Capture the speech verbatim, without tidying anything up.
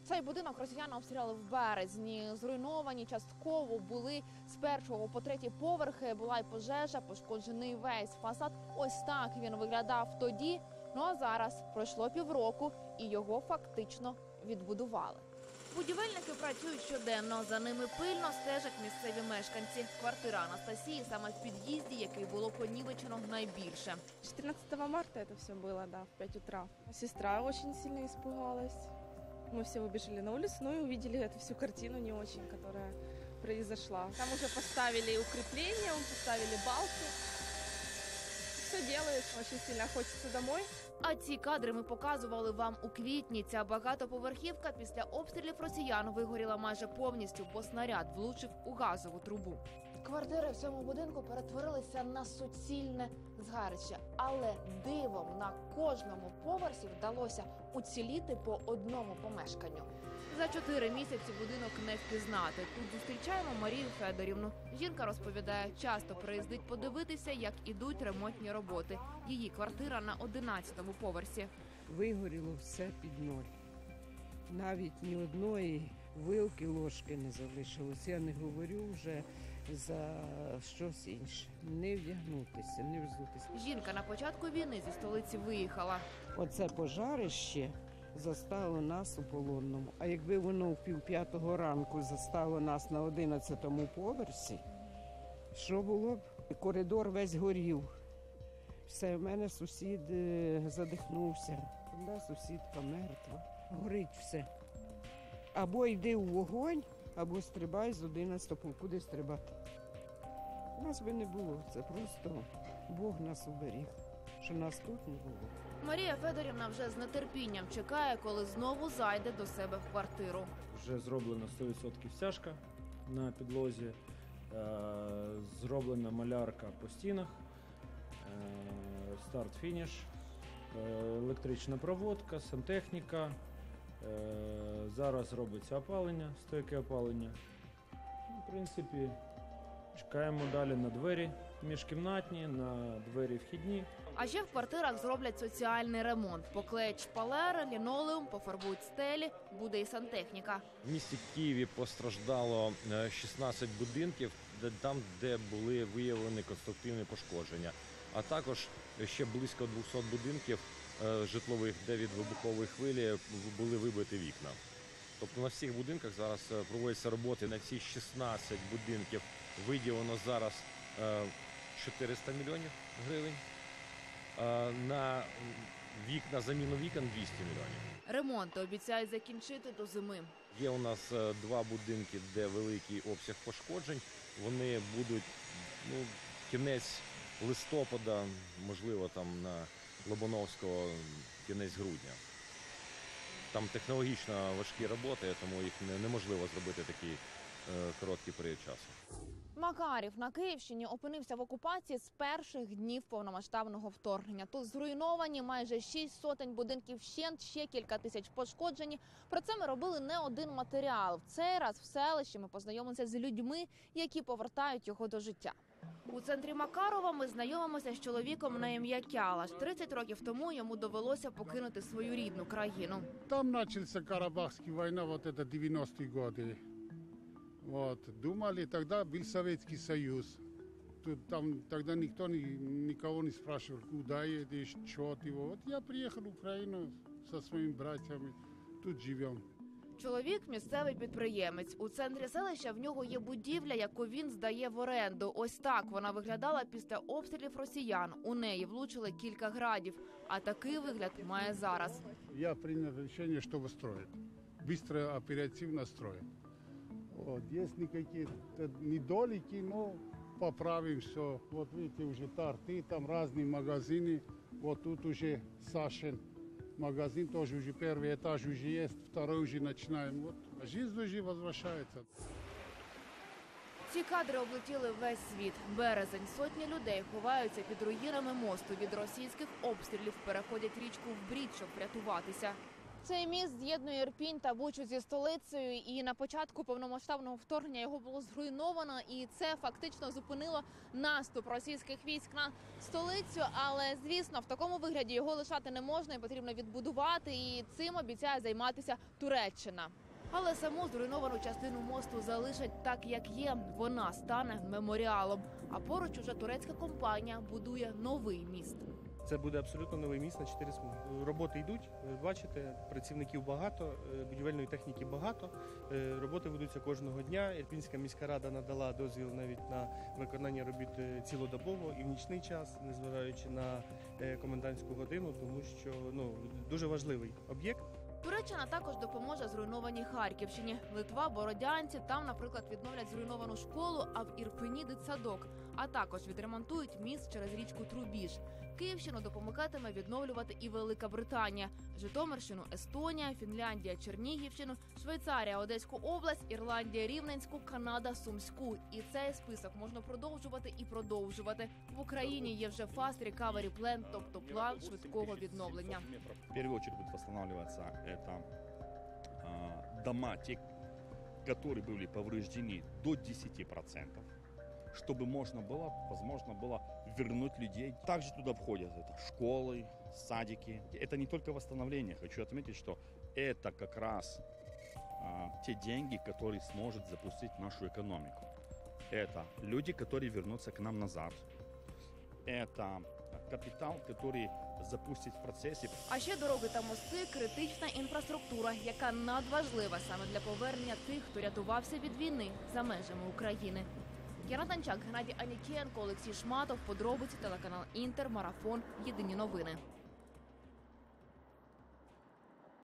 Цей будинок росіяни обстріляли в березні. Зруйновані частково були з першого по третій поверхи. Була й пожежа, пошкоджений весь фасад. Ось так він виглядав тоді. Ну а зараз пройшло півроку і його фактично відбудували. Будівельники працюють щоденно. За ними пильно стежать місцеві мешканці. Квартира Анастасії саме в під'їзді, який було понівечено найбільше. четырнадцатого марта это все было, да, в пять утра. Сестра очень сильно испугалась. Мы все выбежали на улицу, ну и увидели эту всю картину не очень, которая произошла. Там уже поставили укрепления, поставили балки. Все делают, очень сильно хочется домой. А ці кадри ми показували вам у квітні. Ця багатоповерхівка після обстрілів росіян вигоріла майже повністю, бо снаряд влучив у газову трубу. Квартири в цьому будинку перетворилися на суцільне згарище. Але дивом на кожному поверсі вдалося уціліти по одному помешканню. За чотири місяці будинок не впізнати. Тут зустрічаємо Марію Федорівну. Жінка розповідає, часто приїздить подивитися, як ідуть ремонтні роботи. Її квартира на одинадцятому поверсі. Вигоріло все під ноль. Навіть ні одної вилки, ложки не залишилось. Я не говорю вже за щось інше. Не вдягнутися, не взутися. Жінка на початку війни зі столиці виїхала. Оце пожарище застало нас у Полонному. А якби воно в півп'ятого ранку застало нас на одинадцятому поверсі, що було б? Коридор весь горів. Все, в мене сусід задихнувся. Одна сусідка мертва. Горить все. Або йди у вогонь, або стрибай з одинадцятого. Куди стрибати? Нас би не було. Це просто Бог нас уберіг, що нас тут не було. Марія Федорівна вже з нетерпінням чекає, коли знову зайде до себе в квартиру. Вже зроблена сто відсотків стяжка на підлозі, зроблена малярка по стінах, старт-фініш, електрична проводка, сантехніка. Зараз робиться опалення, стойке опалення. В принципі, чекаємо далі на двері міжкімнатні, на двері вхідні. А ще в квартирах зроблять соціальний ремонт. Поклеять шпалери, лінолеум, пофарбують стелі, буде і сантехніка. В місті Києві постраждало шістнадцять будинків, там, де були виявлені конструктивні пошкодження. А також ще близько двохсот будинків житлових, де від вибухової хвилі були вибиті вікна. Тобто на всіх будинках зараз проводяться роботи. На ці шістнадцять будинків виділено зараз чотириста мільйонів гривень. На вікна, заміну вікон двісті мільйонів. Ремонти обіцяють закінчити до зими. Є у нас два будинки, де великий обсяг пошкоджень. Вони будуть, ну, кінець листопада, можливо, там на Лобановського кінець грудня. Там технологічно важкі роботи, тому їх неможливо зробити такий е, короткий період часу. Макарів на Київщині опинився в окупації з перших днів повномасштабного вторгнення. Тут зруйновані майже шість сотень будинків вщент, ще кілька тисяч пошкоджені. Про це ми робили не один матеріал. В цей раз в селищі ми познайомилися з людьми, які повертають його до життя. У центрі Макарова ми знайомимося з чоловіком на ім'я Кялаш. тридцять років тому йому довелося покинути свою рідну країну. Там почалася Карабахська війна, вот это девяностые годы. Вот. Думали, тогда был Советский Союз. Тут, там, тогда никто ни, никого не спрашивал, куда едешь, что ты. Вот я приехал в Украину со своими братьями, тут живем. Чоловік – місцевий підприємець. У центрі селища в нього є будівля, яку він здає в оренду. Ось так вона виглядала після обстрілів росіян. У неї влучили кілька градів. А такий вигляд має зараз. Я прийняв рішення, що строїть. Быстро, оперативно строїть. Вот. Есть какие-то недолики, но поправим все. Вот видите, уже торты, там разные магазины. Вот тут уже Сашин магазин, тоже уже первый этаж уже есть, второй уже начинаем. Вот. Жизнь уже возвращается. Ці кадри облетіли весь світ. Березень. Сотні людей ховаються під руїнами мосту. Від російських обстрілів переходять річку в брід, щоб врятуватися. Цей міст з'єднує Ірпінь та Бучу зі столицею, і на початку повномасштабного вторгнення його було зруйновано, і це фактично зупинило наступ російських військ на столицю. Але, звісно, в такому вигляді його лишати не можна, і потрібно відбудувати, і цим обіцяє займатися Туреччина. Але саму зруйновану частину мосту залишать так, як є. Вона стане меморіалом. А поруч уже турецька компанія будує новий міст. Це буде абсолютно новий міст на чотири смуги. Роботи йдуть, ви бачите, працівників багато, будівельної техніки багато. Роботи ведуться кожного дня. Ірпінська міська рада надала дозвіл навіть на виконання робіт цілодобово і в нічний час, незважаючи на комендантську годину, тому що ну, дуже важливий об'єкт. Туреччина також допоможе зруйнованій Харківщині. Литва, Бородянці, там, наприклад, відновлять зруйновану школу, а в Ірпені – дитсадок. А також відремонтують міст через річку Трубіж. Київщину допомагатиме відновлювати і Велика Британія. Житомирщину – Естонія, Фінляндія – Чернігівщину, Швейцарія – Одеську область, Ірландія – Рівненську, Канада – Сумську. І цей список можна продовжувати і продовжувати. В Україні є вже Fast Recovery Plan, тобто план швидкого відновлення. В первую очередь будет восстанавливаться это э, дома, те, которые были повреждены до десяти процентов, чтобы можно было, возможно было вернуть людей. Также туда входят это школы, садики. Это не только восстановление. Хочу отметить, что это как раз э, те деньги, которые сможет запустить нашу экономику. Это люди, которые вернутся к нам назад. Это капітал, який запустить в процесі. А ще дороги та мости – критична інфраструктура, яка надважлива саме для повернення тих, хто рятувався від війни за межами України. Яна Танчак, Геннадій Анікієнко, Олексій Шматов, подробиці, телеканал Інтер, Марафон, Єдині новини.